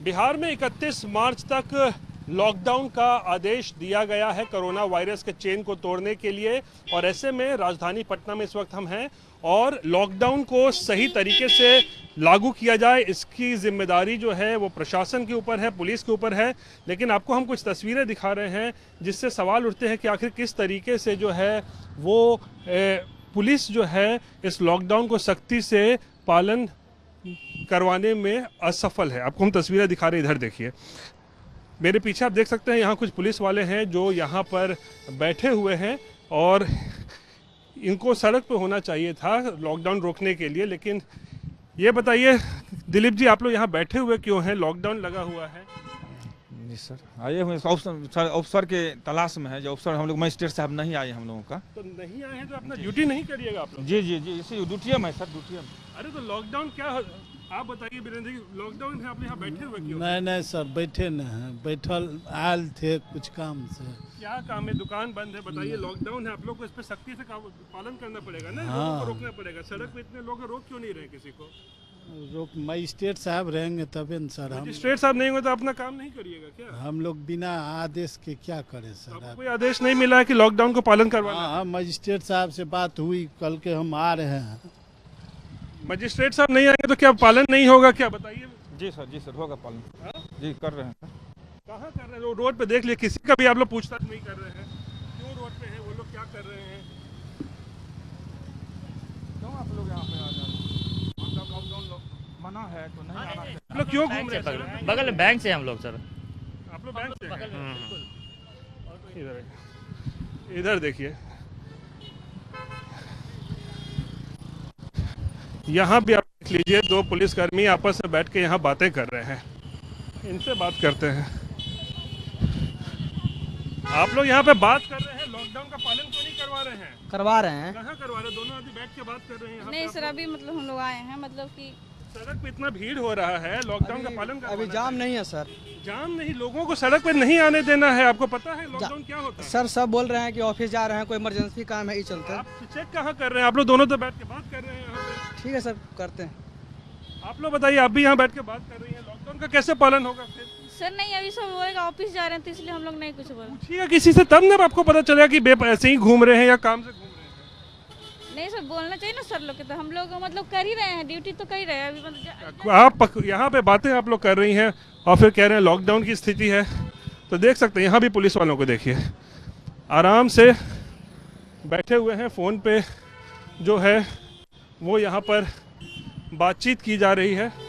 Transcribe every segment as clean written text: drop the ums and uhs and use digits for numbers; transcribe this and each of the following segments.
बिहार में 31 मार्च तक लॉकडाउन का आदेश दिया गया है कोरोना वायरस के चेन को तोड़ने के लिए। और ऐसे में राजधानी पटना में इस वक्त हम हैं और लॉकडाउन को सही तरीके से लागू किया जाए, इसकी जिम्मेदारी जो है वो प्रशासन के ऊपर है, पुलिस के ऊपर है। लेकिन आपको हम कुछ तस्वीरें दिखा रहे हैं जिससे सवाल उठते हैं कि आखिर किस तरीके से जो है वो पुलिस जो है इस लॉकडाउन को सख्ती से पालन करवाने में असफल है। आपको हम तस्वीरें दिखा रहे हैं, इधर देखिए मेरे पीछे आप देख सकते हैं यहाँ कुछ पुलिस वाले हैं जो यहाँ पर बैठे हुए हैं और इनको सड़क पे होना चाहिए था लॉकडाउन रोकने के लिए। लेकिन ये बताइए दिलीप जी, आप लोग यहाँ बैठे हुए क्यों हैं? लॉकडाउन लगा हुआ है। जी सर, आए हुए अफसर के तलाश में है। जो अफसर हम लोग मजिस्ट्रेट साहब नहीं आए हम लोगों का। तो नहीं आए हैं तो अपना ड्यूटी नहीं करिएगा आप लोग? जी जी जी, इसी ड्यूटी में सर, ड्यूटी में। अरे तो लॉकडाउन क्या, आप बताइए वीरेंद्र जी, लॉकडाउन है, आप यहाँ बैठे हुए क्यों? नहीं सर, बैठे नहीं हैं, बैठल आयल थे कुछ काम से। क्या काम है? दुकान बंद है, बताइए। लॉकडाउन है, आप लोग को इस पे सख्ती से पालन करना पड़ेगा ना। लोगों को रोकना पड़ेगा। सड़क पे इतने लोग रोक क्यों नहीं रहे किसी को? रोक मजिस्ट्रेट साहब रहेंगे तभी न सर। हम मजिस्ट्रेट साहब नहीं होंगे तो अपना काम नहीं करिएगा क्या? हम लोग बिना आदेश के क्या करें सर? कोई आदेश नहीं मिला है कि लॉकडाउन को पालन करवाना? हाँ, मजिस्ट्रेट साहब से बात हुई, कल के हम आ रहे हैं। मजिस्ट्रेट साहब नहीं आएंगे तो क्या पालन नहीं होगा क्या, बताइए? जी सर होगा पालन। जी कर रहे हैं सर। कहाँ कर रहे हैं? रोड पे देख लिए, किसी का भी आप लोग पूछताछ नहीं कर रहे हैं। क्यों रोड पे हैं वो लोग, क्या कर रहे हैं? क्यों आप लोग यहाँ पे आ जा रहे हैं? लॉकडाउन मना है तो नहीं आना है। आप लोग क्यों घूम रहे हैं? बगल में बैंक से हम लोग सर। आप लोग बैंक से हैं? इधर देखिए, यहाँ भी आप देख लीजिए, दो पुलिसकर्मी आपस में बैठ के यहाँ बातें कर रहे हैं। इनसे बात करते हैं। आप लोग यहाँ पे बात कर रहे हैं, लॉकडाउन का पालन क्यों नहीं करवा रहे हैं? करवा रहे हैं। कहाँ करवा रहे हैं? दोनों आदमी बैठ के बात कर रहे हैं यहाँ नहीं पे। सर, अभी मतलब हम लोग आए हैं, मतलब कि सड़क पे इतना भीड़ हो रहा है, लॉकडाउन का पालन अभी जाम नहीं है सर। जाम नहीं, लोगों को सड़क पे नहीं आने देना है। आपको पता है लॉकडाउन क्या होता है? सर सब बोल रहे हैं कि ऑफिस जा रहे हैं, कोई इमरजेंसी काम है, ये चलते हैं। आप चेक कहाँ कर रहे हैं? आप लोग दोनों तो बैठ के बात कर रहे हैं यहाँ पे। ठीक है सर, करते हैं। आप लोग बताइए, आप भी यहाँ बैठ के बात कर रही हैं, लॉकडाउन का कैसे पालन होगा फिर? सर नहीं, अभी सब बोलेगा ऑफिस जा रहे हैं तो इसलिए हम लोग नहीं कुछ बोल। पूछिएगा किसी से, तब ना आपको पता चलेगा कि ऐसे ही घूम रहे हैं या काम से घूम रहे हैं। नहीं सर, बोलना चाहिए ना सर लोग के। तो हम लोग मतलब कर ही रहे हैं, ड्यूटी तो कर ही रहे हैं अभी मतलब। आप यहाँ पे बातें आप लोग कर रही हैं और फिर कह रहे हैं लॉकडाउन की स्थिति है। तो देख सकते हैं यहाँ भी पुलिस वालों को देखिए, आराम से बैठे हुए हैं, फ़ोन पे जो है वो यहाँ पर बातचीत की जा रही है।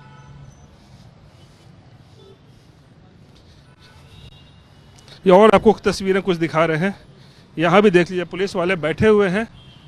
ये और आपको तस्वीरें कुछ दिखा रहे हैं, यहाँ भी देख लीजिए, पुलिस वाले बैठे हुए हैं।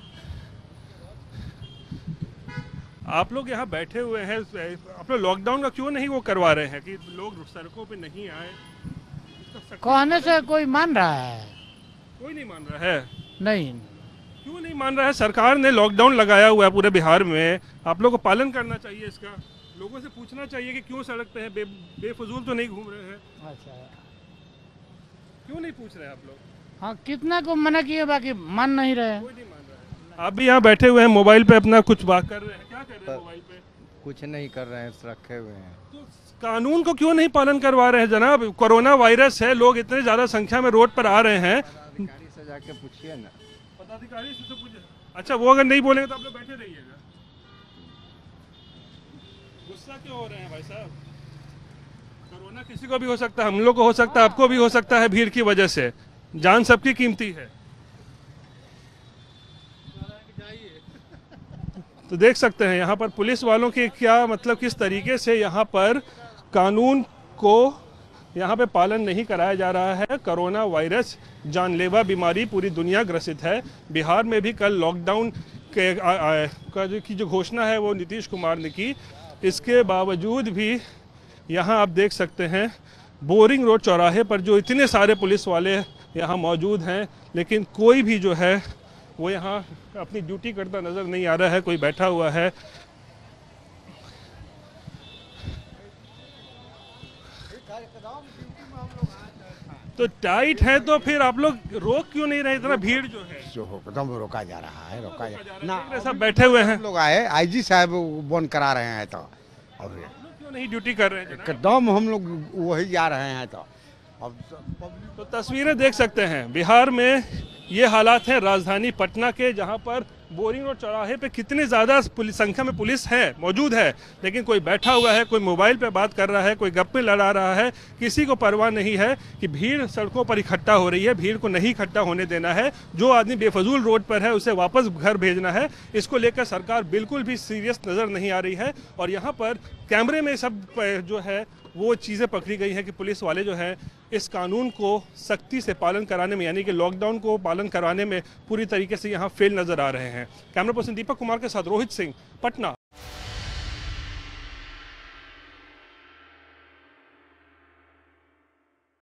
आप लोग यहाँ बैठे हुए हैं, आप लोग लॉकडाउन का क्यों नहीं वो करवा रहे हैं कि लोग सड़कों पे नहीं आए? कहने से कोई मान रहा है? कोई नहीं मान रहा है। नहीं। क्यों नहीं मान रहा है? सरकार ने लॉकडाउन लगाया हुआ है पूरे बिहार में, आप लोग को पालन करना चाहिए इसका। लोगों से पूछना चाहिए कि क्यों सड़क पे है, बेफजूल तो नहीं घूम रहे हैं। अच्छा, क्यों नहीं पूछ रहे आप लोग? हाँ, कितना को मना किए, बाकी मान नहीं रहे। कोई नहीं मान रहा है। आप भी यहाँ बैठे हुए हैं, मोबाइल पे अपना कुछ बात कर रहे हैं। क्या कर रहे हैं मोबाइल पे? कुछ नहीं कर रहे हैं, रखे हुए हैं। तो कानून को क्यों नहीं पालन करवा रहे हैं जनाब? कोरोना वायरस है, लोग इतने ज्यादा संख्या में रोड पर आ रहे हैं। पदाधिकारी से जाके पूछिए ना। पदाधिकारी से पूछिए। अच्छा, वो अगर नहीं बोलेंगे तो आप लोग बैठे रहिएगा। गुस्सा क्यों हो रहे हैं भाई साहब? कोरोना किसी को भी हो सकता है, हम लोग को हो सकता है, आपको भी हो सकता है। भीड़ की वजह से जान सबकी कीमती है। तो देख सकते हैं यहाँ पर पुलिस वालों के क्या मतलब, किस तरीके से यहाँ पर कानून को यहाँ पे पालन नहीं कराया जा रहा है। कोरोना वायरस जानलेवा बीमारी, पूरी दुनिया ग्रसित है। बिहार में भी कल लॉकडाउन के की जो घोषणा है वो नीतीश कुमार ने की। इसके बावजूद भी यहाँ आप देख सकते हैं बोरिंग रोड चौराहे पर जो इतने सारे पुलिस वाले यहाँ मौजूद हैं, लेकिन कोई भी जो है वो यहाँ अपनी ड्यूटी करता नज़र नहीं आ रहा है। कोई बैठा हुआ है। तो टाइट है तो फिर आप लोग रोक क्यों नहीं रहे? इतना भीड़ जो है जो एकदम रोका जा रहा है, रोका जा रहा है ना। सब बैठे हुए हैं। लोग आए, आईजी साहब बंद करा रहे हैं तो। और नहीं ड्यूटी कर रहे हैं जनाब? एकदम हम लोग वही जा रहे हैं तो अब पब्लिक तो तस्वीरें देख सकते हैं बिहार में ये हालात हैं राजधानी पटना के, जहां पर बोरिंग रोड चौराहे पे कितनी ज़्यादा पुलिस संख्या में पुलिस है मौजूद है, लेकिन कोई बैठा हुआ है, कोई मोबाइल पे बात कर रहा है, कोई गप्पे लड़ा रहा है। किसी को परवाह नहीं है कि भीड़ सड़कों पर इकट्ठा हो रही है, भीड़ को नहीं इकट्ठा होने देना है। जो आदमी बेफजूल रोड पर है उसे वापस घर भेजना है। इसको लेकर सरकार बिल्कुल भी सीरियस नज़र नहीं आ रही है। और यहाँ पर कैमरे में सब जो है वो चीज़ें पकड़ी गई हैं कि पुलिस वाले जो हैं इस कानून को सख्ती से पालन कराने में, यानी कि लॉकडाउन को पालन कराने में पूरी तरीके से यहाँ फेल नज़र आ रहे हैं। कैमरा पर्सन दीपक कुमार के साथ रोहित सिंह, पटना।